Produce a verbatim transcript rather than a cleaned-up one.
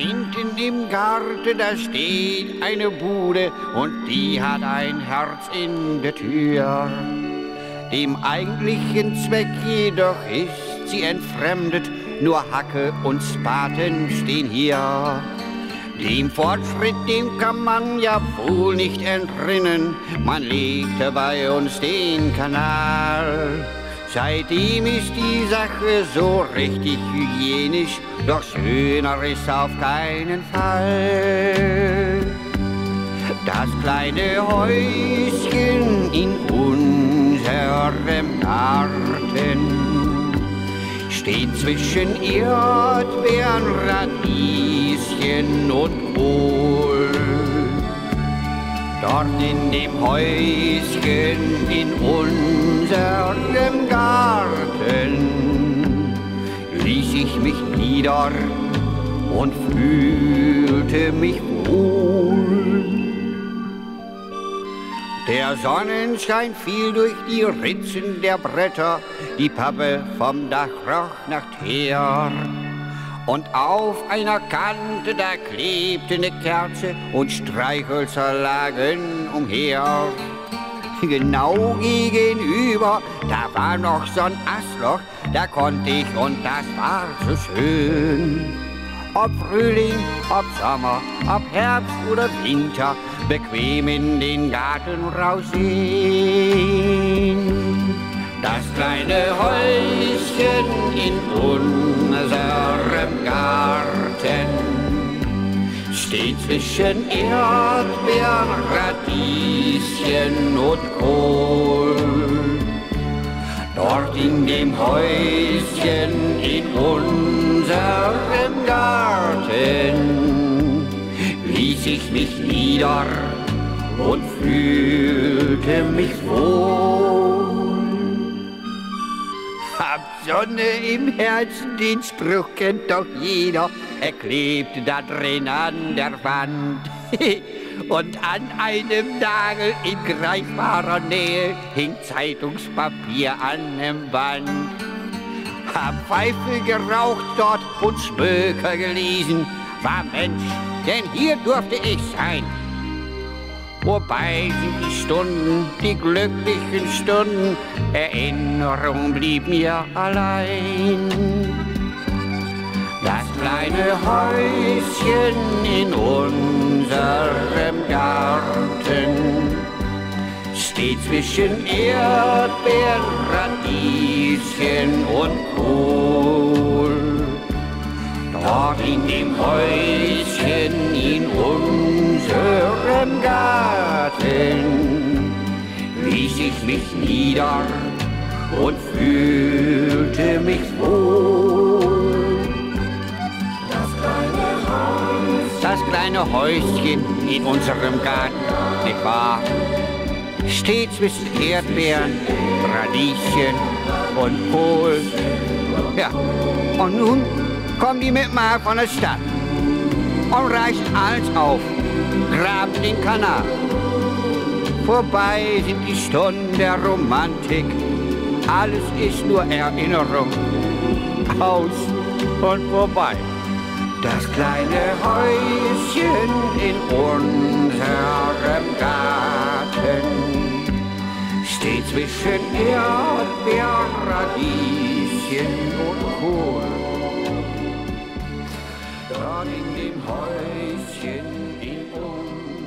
hinten im Garten, da steht eine Bude und die hat ein Herz in der Tür. Dem eigentlichen Zweck jedoch ist sie entfremdet, nur Hacke und Spaten stehen hier. Dem Fortschritt, dem kann man ja wohl nicht entrinnen, man legte bei uns den Kanal. Seitdem ist die Sache so richtig hygienisch, doch schöner ist auf keinen Fall. Das kleine Häuschen in unserem Garten steht zwischen Erdbeeren, Radieschen und Kohl. Dort in dem Häuschen in unserem Garten ließ ich mich nieder und fühlte mich wohl. Der Sonnenschein fiel durch die Ritzen der Bretter, die Pappe vom Dach roch nach Teer. Und auf einer Kante, da klebte eine Kerze und Streichhölzer lagen umher. Genau gegenüber, da war noch so ein Astloch, da konnte ich, und das war so schön. Ob Frühling, ob Sommer, ob Herbst oder Winter, bequem in den Garten raussehen. Das kleine Häuschen in unserem Garten steht zwischen Erdbeeren, Radieschen und Kohl. Dort in dem Häuschen in unserem Garten ließ ich mich nieder und fühlte mich wohl. Hab Sonne im Herzen, den Spruch kennt doch jeder. Er klebt da drin an der Wand. Und an einem Nagel in greifbarer Nähe hing Zeitungspapier an dem Band. Hab Pfeife geraucht dort und Schmöker gelesen. War Mensch, denn hier durfte ich sein. Wobei sind die Stunden, die glücklichen Stunden, Erinnerung blieb mir allein. Das kleine Häuschen in unserem Garten steht zwischen Erdbeeren, Radieschen und Kohl. Dort in dem Häuschen in unserem Garten ließ ich mich nieder und fühlte mich wohl. Das kleine Haus, das kleine Häuschen in unserem Garten, nicht wahr? Steht zwischen Erdbeeren, Radieschen und Kohl. Ja, und nun kommen die mit mal von der Stadt und reißen alles auf, graben den Kanal. Vorbei sind die Stunden der Romantik, alles ist nur Erinnerung, aus und vorbei. Das kleine Häuschen in unserem Garten steht zwischen Erdbeeren, Radieschen und Kohl. Dort in dem Häuschen in unserem